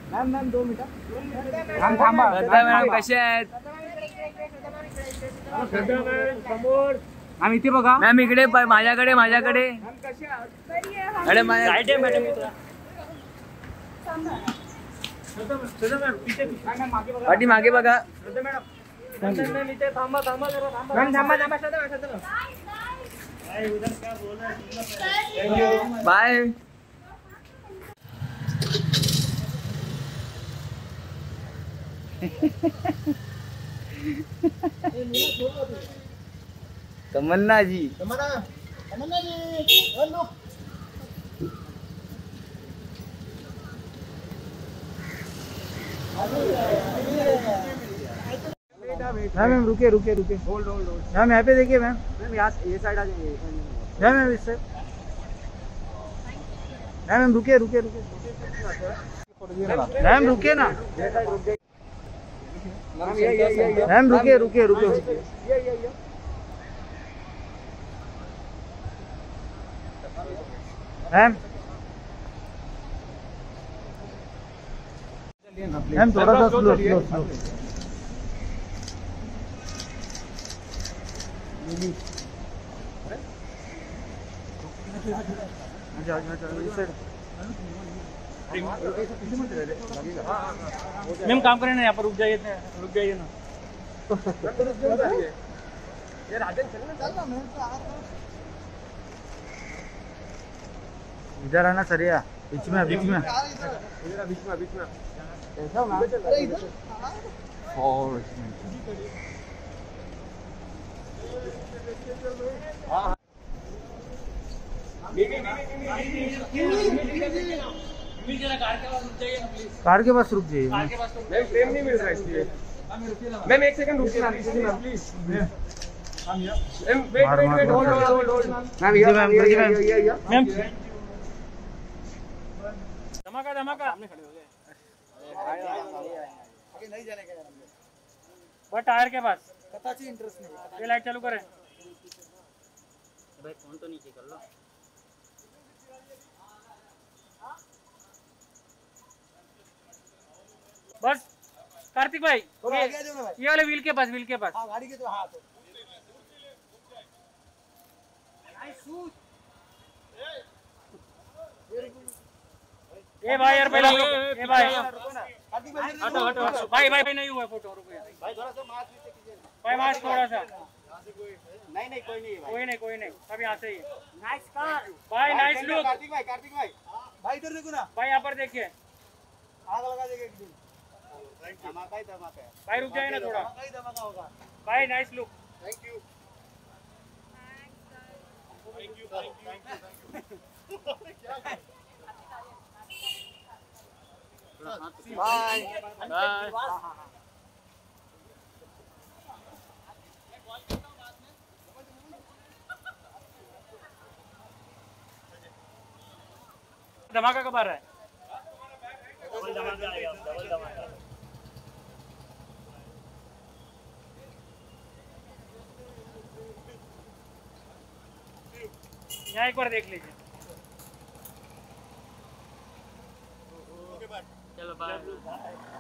Ma'am 2 मिनिटं ma'am थांबा. Ma'am कसे आहेत? मॅम इथे बघा. मॅम इकडे माझ्याकडे अरे मागे बघा. बाय. तमन्ना जी मैम रुके होल्ड मैम यहाँ पे देखिए मैम यहाँ ये साइड आ जाइए मैम इस साइड मैम रुके मैम रुके ना मैम रुके मैम थोड़ा सा स्लो मैम काम करें ना, यहाँ पर रुक जाइए ना। इधर आना सरिया बीच में कार के पास रुक जाइए। मैम फ्रेम नहीं मिल रहा है इसलिए। मैम 1 सेकंड रुकिए ना please. Ma'am wait hold ma'am धमाका हमने खड़े हो गए। आगे नहीं जाने का बस टायर के पास कताची इंटरेस्ट नहीं। ये लाइट चालू करें भाई। फोन तो नीचे कर लो। बस कार्तिक भाई ये वाले व्हील के पास गाड़ी के तो हाथ ए भाई यार पहले ए भाई हटो भाई नहीं हुआ फोटो। रुको भाई थोड़ा सा मास्क नीचे कीजिए भाई। मास्क थोड़ा सा नहीं कोई नहीं सब यहाँ से ही। नाइस कार भाई, नाइस लुक। कार्तिक भाई इधर देखो ना भाई, यहाँ पर देखिए आग लगा देगा एक दिन। धमाका ही धमाका है भाई। रुक जाइए ना थोड़ा, धमाका होगा भाई। Nice look. Thank you bye धमाका कब आ रहा है? डबल धमाका आएगा। यहाँ एक बार देख लीजिए। चलो बाय।